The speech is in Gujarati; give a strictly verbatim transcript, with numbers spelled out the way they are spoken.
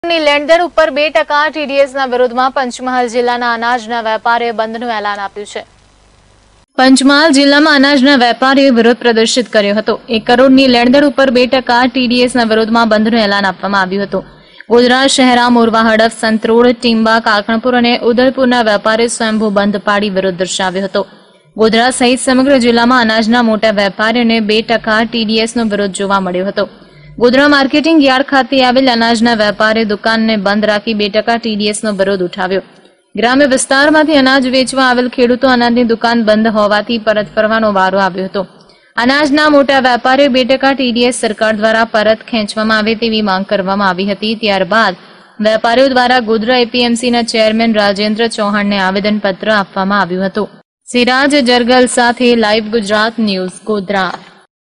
લેણદેણ ઉપર બે ટકા ટીડીએસના વિરોધમાં પંચમહાલ જિલ્લાના અનાજના વેપારીએ બંધનું એલાન આપ્યું છે। પંચમહાલ જિલ્લામાં અનાજના વેપારીએ વિરોધ પ્રદર્શિત કર્યો હતો। એક કરોડની લેણદેણ ઉપર બે ટકા ટીડીએસના વિરોધમાં બંધનું એલાન આપવામાં આવ્યું હતું। ગોધરા, શહેરા, મોરવા, હડફ, સંતરોડ, ટીંબા, કાકણપુર અને ઉદલપુરના વેપારીએ સ્વયંભૂ બંધ પાડી વિરોધ દર્શાવ્યો હતો। ગોધરા સહિત સમગ્ર જિલ્લામાં અનાજના મોટા વેપારીઓને બે ટકા ટીડીએસનો વિરોધ જોવા મળ્યો હતો। ગોધરા માર્કેટિંગ યાર્ડ ખાતે આવેલ અનાજના વેપારીએ દુકાનને બંધ રાખી બે ટકા ટીડીએસનો વિરોધ ઉઠાવ્યો। ગ્રામ્ય વિસ્તારમાંથી અનાજ વેચવા આવેલ ખેડૂતો અનાજની દુકાન બંધ હોવાથી પરત ફરવાનો વારો આવ્યો હતો। અનાજના મોટા વેપારીઓ બે ટકા ટીડીએસ સરકાર દ્વારા પરત ખેંચવામાં આવે તેવી માંગ કરવામાં આવી હતી। ત્યારબાદ વેપારીઓ દ્વારા ગોધરા એપીએમસીના ચેરમેન રાજેન્દ્ર ચૌહાણને આવેદનપત્ર આપવામાં આવ્યું હતું। સિરાજ જરગલ સાથે લાઈવ ગુજરાત ન્યૂઝ, ગોધરા।